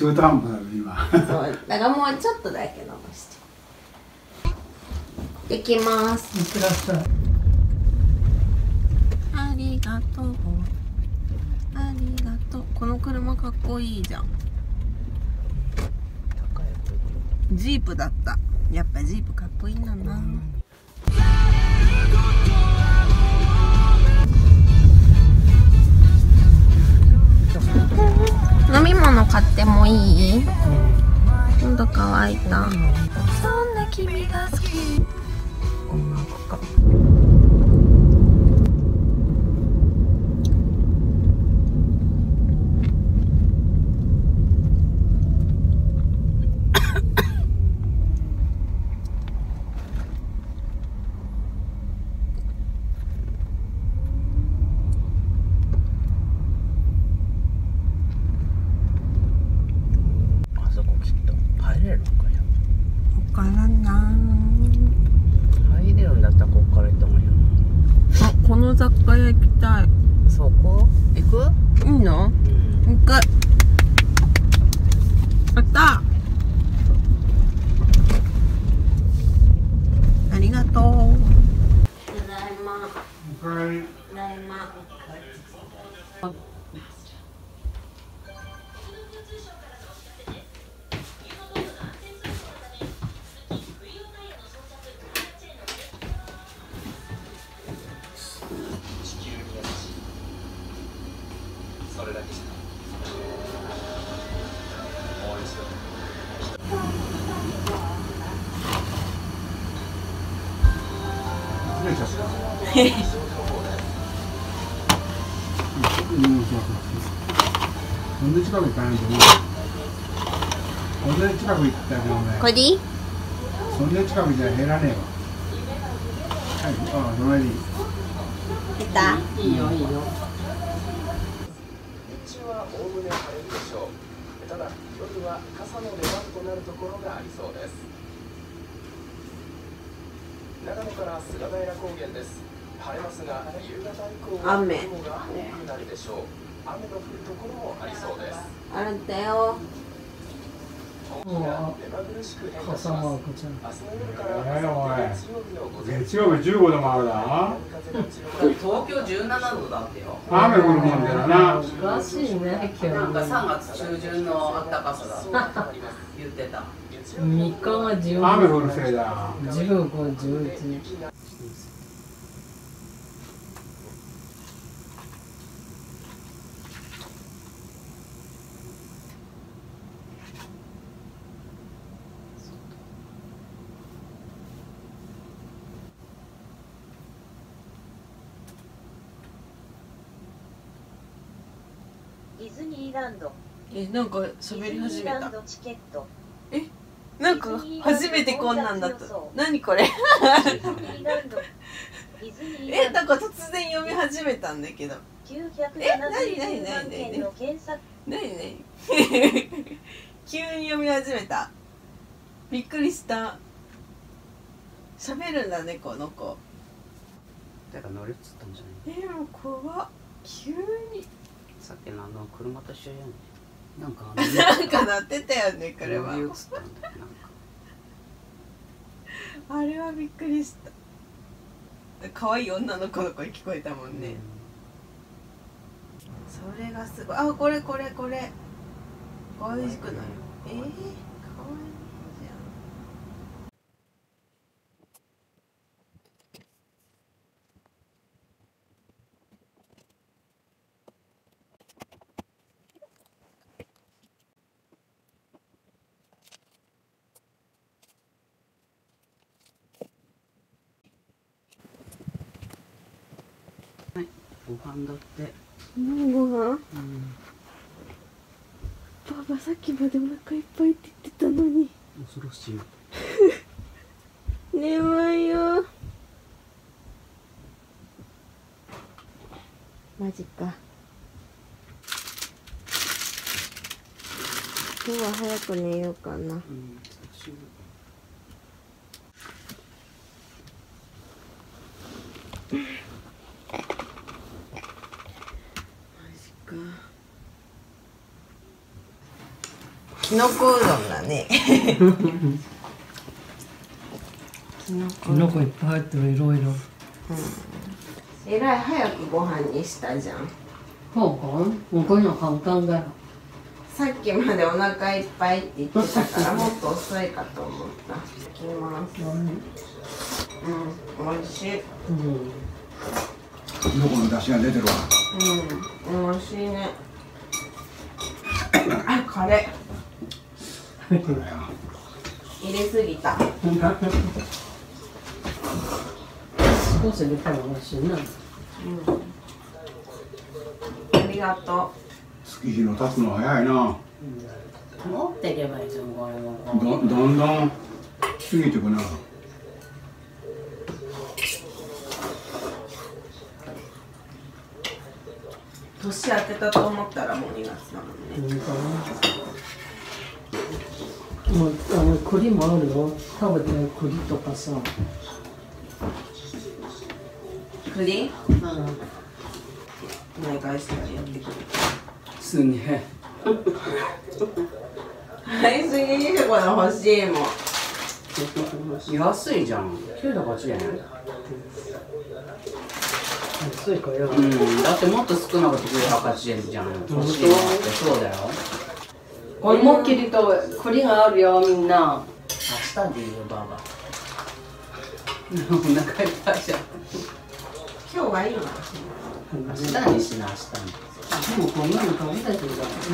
中途半端だね今。 そうだからもうちょっとだけ伸ばしてできます。 いってらっしゃい。 ありがとうありがとう。この車かっこいいじゃん。ジープだった。やっぱジープかっこいいんだな。飲み物買ってもいい？喉乾いた。そんな君が好き。この雑貨屋行きたい。 そこ行く？ いいの？行く。あった。ありがとう。ただいま。ただいま。 それだけじゃない。もう一度。 失礼しました。なんで近く行かないと思う。こんなに近く行ったけどね。 これでいい？ そんなに近く行ったら減らねえわ。はい、ああ、その間に。 出た？ いいよいいよ。 日中はおおむね晴れるでしょう。ただ夜は傘の出番となるところがありそうです。長野から菅平高原です。晴れますが夕方以降は雨雲が多くなるでしょう。雨の降るところもありそうです。 あるんだよ。 天気が目まぐるしく変化します。明日の夜から月曜日の午前中、 月曜日15度もあるだ。 東京17度だってよ。 雨降るもんだよな。 詳しいね、今日。なんか3月中旬の暖かさだ言ってた。3日が10 雨降るせいだ。 15、11。 ディズニーランド。 なんか喋り始めた。 チケット。 なんか初めてこんなんだった。何これ？なんか突然読み始めたんだけど。何急に読み始めた。びっくりした。喋るんだねこの子。 だから乗れっつったんじゃない？ もう怖っ。急に。 さっきの車と一緒やね。なんかなんか鳴ってたよね車。 乗り移ったんだよなんか。 あれはびっくりした。可愛い女の子の声聞こえたもんね。それがすごい。あ、これこれこれ。可愛くない？可愛いじゃん。 ご飯だって。 何ご飯？パパさっきまでお腹いっぱいって言ってたのに。 恐ろしい。 眠いよ。マジか。今日は早く寝ようかな。マジか。 きのこうどんだね。きのきのこいっぱい入ってる、いろいろ。 えらい早くご飯にしたじゃん。 そうか、もうこういうの簡単だよ。 さっきまでお腹いっぱいって言ってたからもっと遅いかと思った。いただきます。美味しい。 きのこの出汁が出てるわ。 美味しいね。あ、カレー入れすぎた。 少し入れたら美味しいな。 ありがと月日の経つの早いな。 持っていけばいいじゃん、これも。 どんどん過ぎてくな。 年明けたと思ったらもう2月なのね。 もう栗もあるよ。食べて栗とかさ。 栗？ うん。 お願いしたらやってくる。 すげえ。 買いすぎにしてこれ欲しいもん。 安いじゃん。980円。 安いかよ。 だってもっと少なくて980円じゃん。欲しいなって。そうだよ。 思いっきりと栗があるよ、みんな。 明日でいいよ、ばば。お腹いっぱいじゃん。 今日はいいわ。 明日にしな、明日に。 でもこんなの食べたいけど。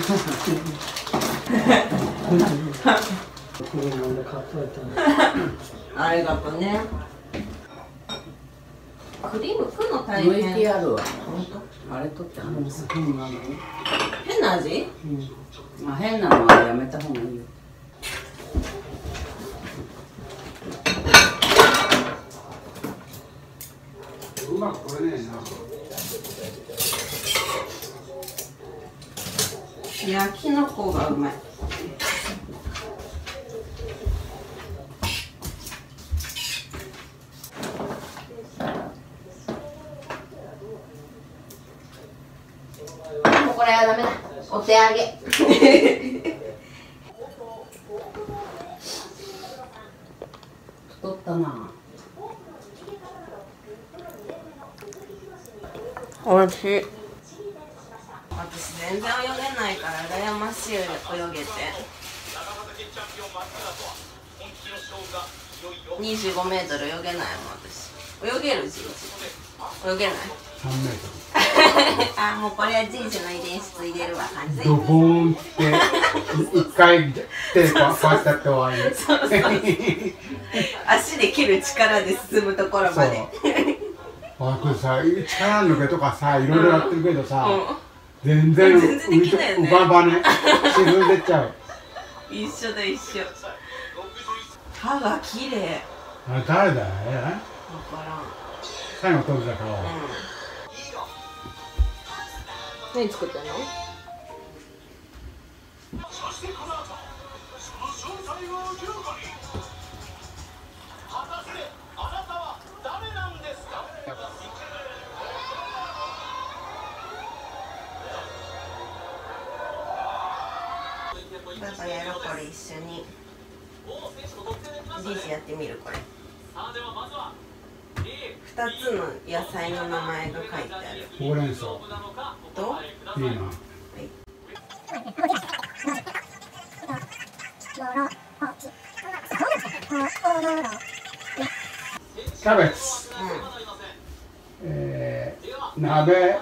栗なんで買っといたの。 ありがとうね。栗むくの大向いて変。 やるわ。 本当？ あれ取って話す。 変なの。 変な味？ まあ変なのはやめた方がいいよ。 うまく取れねえな。 いや、きのこがうまい。 もうこれはダメだ。お手上げ。 太ったな。 おいしい。私全然泳げないから羨ましい泳げて。25メートル泳げないもん私。泳げるじいじ。泳げない。 3メートあ、もうこれは人種の遺伝子ついでるわ感じ。 ル。ドボーンって一回手こうやってやって終わり。 足で蹴る力で進むところまで。 あ、これさ、力抜けとかさ、いろいろやってるけどさ、全全然然できないよね浮かばね、沈んでっちゃう。 一緒だ一緒。歯が綺麗。 あれ誰だよ、 わからん。 最後取るだから。 何作ったの？パパやろうこれ一緒に。じいじやってみるこれ。2つの野菜の名前が書いてある。 ほうれん草、 とピーマン。キャベツ、鍋、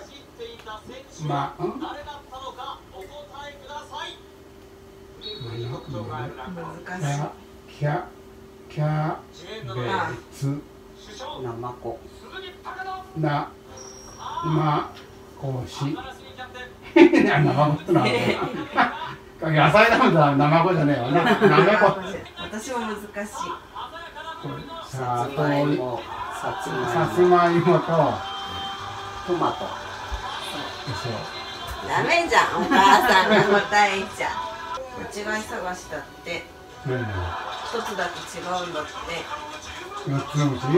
難しい。 キャベツ、 なまこ。 なまこし。なまこってのは野菜なんだ、なまこじゃねえわな。なめこ。 私も難しい。 さつまいも、さつまいも、 つまいもとトマト。 ダメじゃん、お母さんが答えちゃう。間違い探しだって。 何一つだけ違うんだって。 4つのうち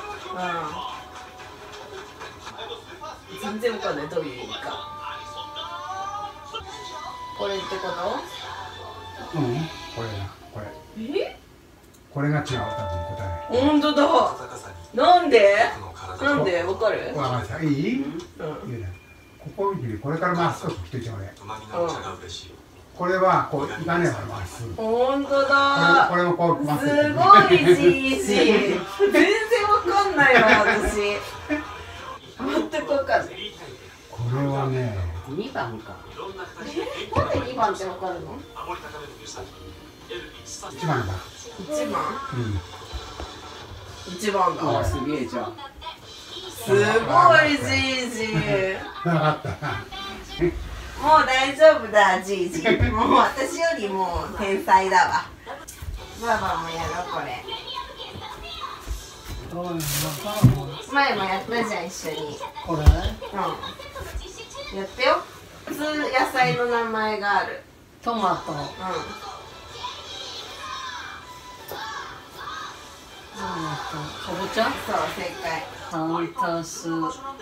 全然わかんない、どういう意味か。これってこと？ これな、これ。これが違う、多分答え。 本当だ。なんで？なんでわかる？ わかりました。いい？いいね。ここ見て、これからまっすぐ来てちょうね。これはこういかねえからまっすぐ。 本当だ。 これもこうまっすぐ。 すごいじいじ。全然わかんないわ私。全くわかんない。 これはね、 2番か。 なんで2番ってわかるの 1番だ。 1番うん。 1番だ。 すげえじゃん。 すごいじいじ。 なかったな。 もう大丈夫だじいじ。もう私よりもう天才だわ。ばあばもやろうこれ。前もやったじゃん一緒に。 これうん。やってよ。普通野菜の名前がある。 トマト、 うん。 かぼちゃ、 そう正解。 3足す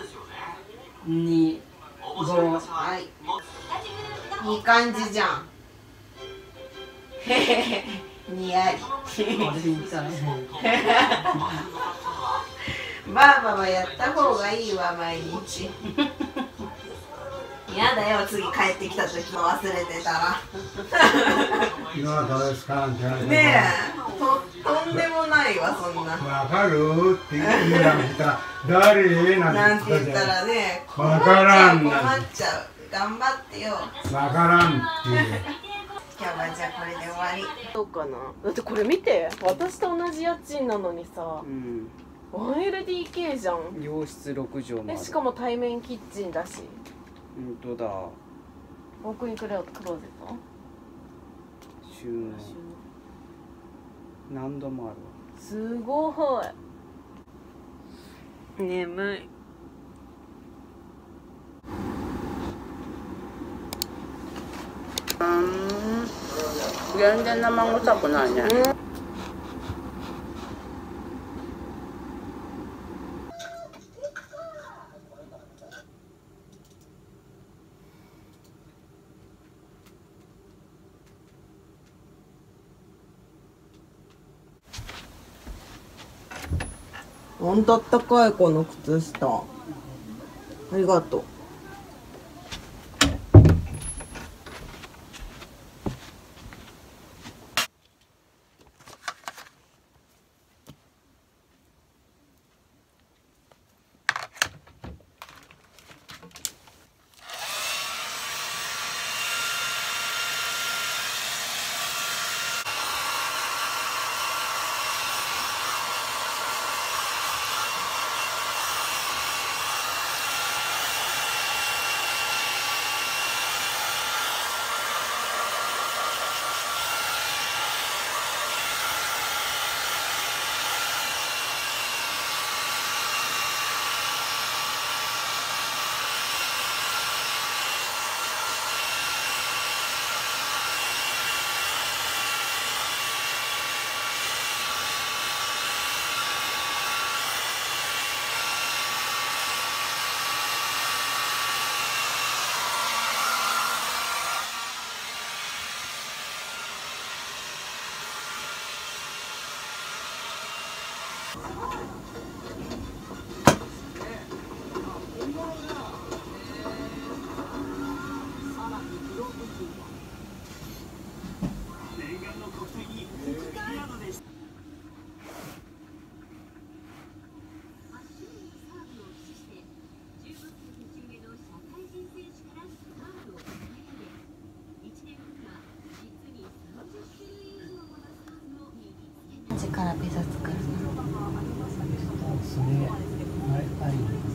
2、5。 はい。いい感じじゃん。へへへ。にやり。 これみたい。 ばあばはやった方がいいわ毎日。やだよ次帰ってきた時も忘れてたら。 今はどうですかなんて言われて。 ねえ、とんでもないわそんな。 わかるって言うなんて言ったら誰ななんんてて言った言ったじゃん。 らね、 わからん困っちゃう。頑張ってよ。 わからんっていう。 今日はじゃあこれで終わり。 そうかな。だってこれ見て、私と同じ家賃なのにさ、 うん。 1LDK じゃん。 洋室6畳もある。 しかも対面キッチンだし。 本当だ。 ウォークインクローゼット。 収納。何度もあるわ。 すごい。眠い。 全然生臭くないね。 ほんとあったかいこの靴下。ありがとう。 時からピザ作るの。 すげえ。はいはい。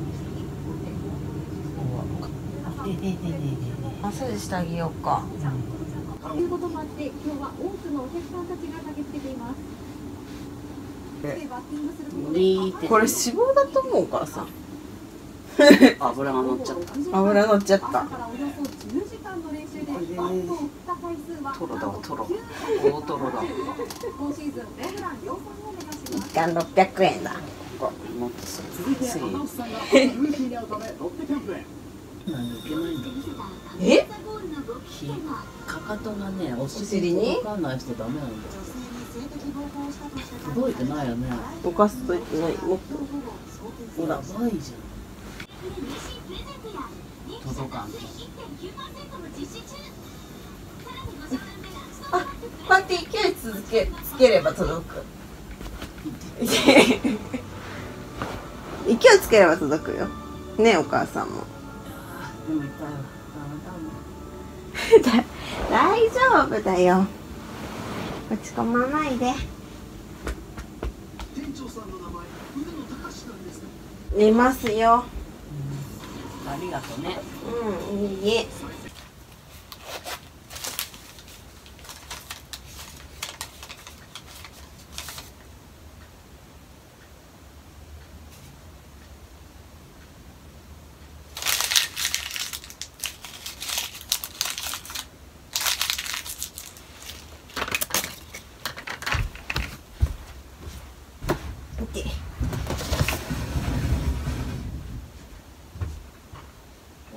マッサージしてあげようか。 ということもあって今日は多くのお客さんたちが駆けつけています。バッティングすることでこれ脂肪だと思うからさ。 油が乗っちゃった。 油乗っちゃった。 朝からおよそ10時間の練習でバットを振った回数はトロだわトロ。大トロだ。 今シーズンホームラン量産を目指します。 1貫600円だ。 もっとする。 続いてアナウンスさんがルーキーに会うためロッテキャンプへ。 なんでいけないんだ。 えかかとがね、おお尻尻にに届かない人ダメなんだよ。届いてないよね。 ぼかすといってないもっとやばいじ届かん。 あ、こうやって勢いつければ届く勢いつければ届くよね、お母さんも。 ゃん。でも痛いわ。ダメだ。 大丈夫だよ、落ち込まないで。寝ますよ。 ありがとうね。 うん、いいえ。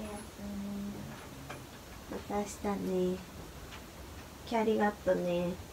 また明日ね。今日ありがとね。